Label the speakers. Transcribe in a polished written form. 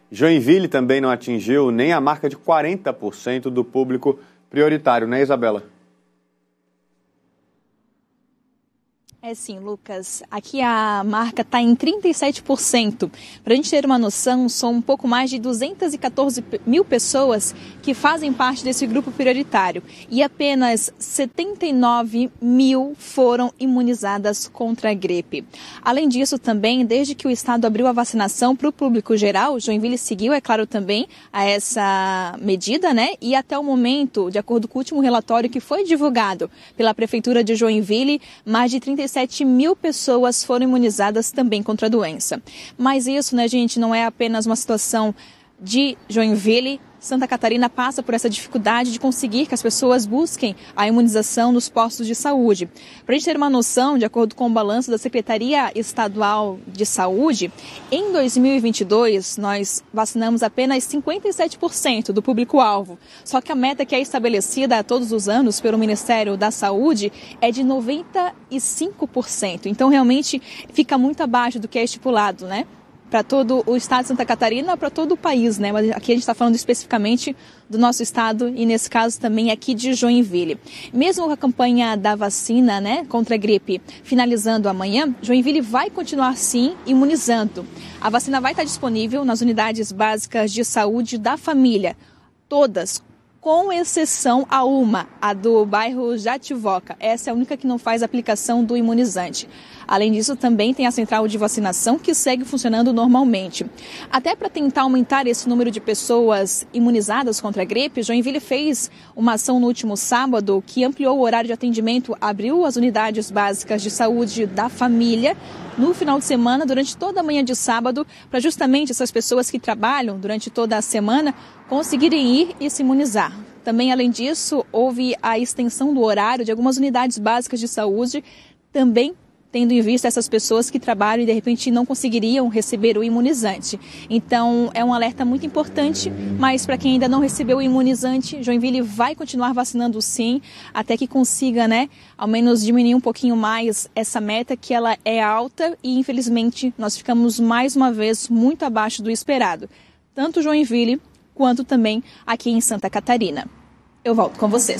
Speaker 1: Joinville também não atingiu nem a marca de 40% do público prioritário, né, Isabela?
Speaker 2: É sim, Lucas. Aqui a marca está em 37%. Para a gente ter uma noção, são um pouco mais de 214 mil pessoas que fazem parte desse grupo prioritário. E apenas 79 mil foram imunizadas contra a gripe. Além disso, também, desde que o Estado abriu a vacinação para o público geral, Joinville seguiu, é claro, também a essa medida, né? E até o momento, de acordo com o último relatório que foi divulgado pela Prefeitura de Joinville, mais de 37 mil pessoas foram imunizadas também contra a doença. Mas isso, né, gente, não é apenas uma situação de Joinville. Santa Catarina passa por essa dificuldade de conseguir que as pessoas busquem a imunização nos postos de saúde. Para a gente ter uma noção, de acordo com o balanço da Secretaria Estadual de Saúde, em 2022 nós vacinamos apenas 57% do público-alvo. Só que a meta que é estabelecida todos os anos pelo Ministério da Saúde é de 95%. Então realmente fica muito abaixo do que é estipulado, né? Para todo o estado de Santa Catarina, para todo o país, né? Mas aqui a gente está falando especificamente do nosso estado e, nesse caso, também aqui de Joinville. Mesmo com a campanha da vacina, né, contra a gripe finalizando amanhã, Joinville vai continuar, sim, imunizando. A vacina vai estar disponível nas unidades básicas de saúde da família, todas, com exceção a uma, a do bairro Jativoca. Essa é a única que não faz aplicação do imunizante. Além disso, também tem a central de vacinação que segue funcionando normalmente. Até para tentar aumentar esse número de pessoas imunizadas contra a gripe, Joinville fez uma ação no último sábado que ampliou o horário de atendimento, abriu as unidades básicas de saúde da família no final de semana, durante toda a manhã de sábado, para justamente essas pessoas que trabalham durante toda a semana conseguirem ir e se imunizar. Também, além disso, houve a extensão do horário de algumas unidades básicas de saúde, também tendo em vista essas pessoas que trabalham e, de repente, não conseguiriam receber o imunizante. Então, é um alerta muito importante, mas para quem ainda não recebeu o imunizante, Joinville vai continuar vacinando sim, até que consiga, né, ao menos diminuir um pouquinho mais essa meta, que ela é alta e, infelizmente, nós ficamos mais uma vez muito abaixo do esperado. Tanto Joinville quanto também aqui em Santa Catarina. Eu volto com vocês.